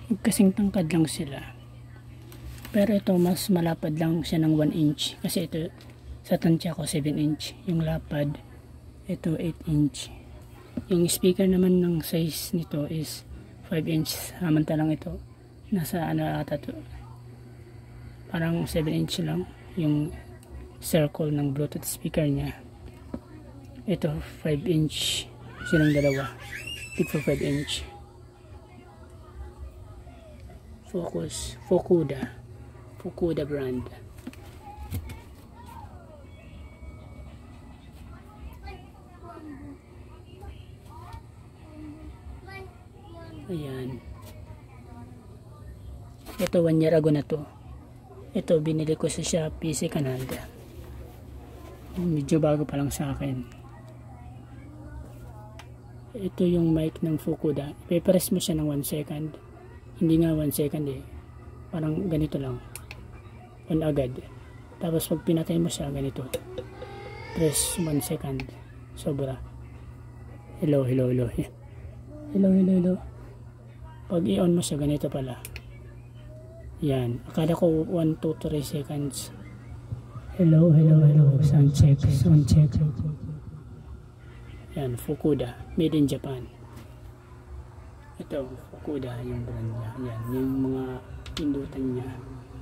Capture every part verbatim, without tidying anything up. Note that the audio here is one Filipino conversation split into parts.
Kasing tangkad lang sila. Pero ito mas malapad lang siya ng one inch. Kasi ito sa tansya ko seven inch. Yung lapad ito eight inch. Yung speaker naman ng size nito is five inch. Samantalang ito nasa ano ata to, parang seven inch lang yung circle ng Bluetooth speaker niya. Ito five inch. Silang dalawa. Tig for five inch. Focus, Fukuda, Fukuda brand. Ayan. Ito one year ago na to. Ito binili ko sa Shopee sa Canada. Medyo bago pa lang sa akin. Ito yung mic ng Fukuda. Ipe-press mo siya ng one second. Hindi nga one second eh. Parang ganito lang. On agad. Tapos pag pinatay mo siya, ganito. Press one second. Sobra. Hello, hello, hello. Hello, hello, hello. Pag i-on mo siya, ganito pala. Yan. Akala ko one, two, three seconds. Hello, hello, hello. Sound check, sound check. Yan, Fukuda. Made in Japan. Ito, Fukuda yung brand niya. Yan, yung mga pindutan niya.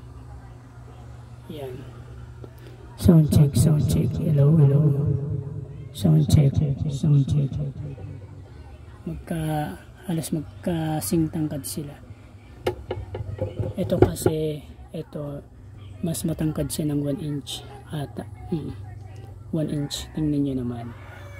Yan. Sound check, sound check. Hello, hello. Sound check, sound check. Magka, halos magkasing tangkad sila. Ito kasi, ito, mas matangkad siya ng one inch. Ata, hmm, one inch. Tingnan nyo naman.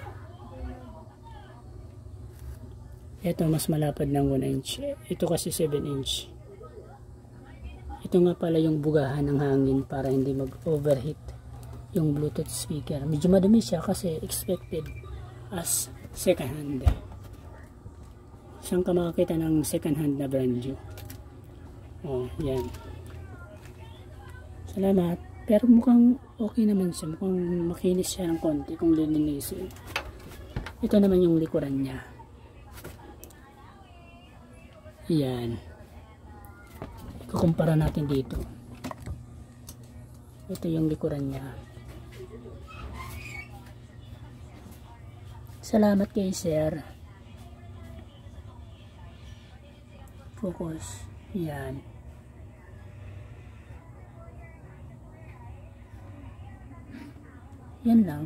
Ito mas malapad ng one inch. Ito kasi seven inch. Ito nga pala yung bugahan ng hangin para hindi mag-overheat yung Bluetooth speaker. Medyo madumi siya kasi expected as second hand. Saan ka makakita ng second hand na brand new? Oh, yan. Salamat. Pero mukhang okay naman siya. Mukhang makinis siya ng konti kung lilinisin. Ito naman yung likuran niya. Yan. Ikukumpara natin dito. Ito yung likuran niya. Salamat kay sir. Focus. Yan. Yan lang.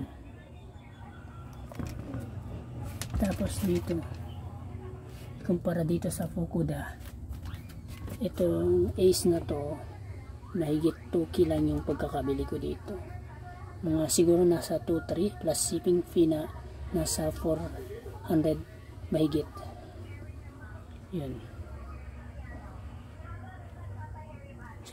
Tapos dito. Kumpara dito sa Fukuda, itong Ace na to mahigit two K lang yung pagkakabili ko dito. Mga siguro nasa two three plus shipping fee na nasa four hundred mahigit. Yun.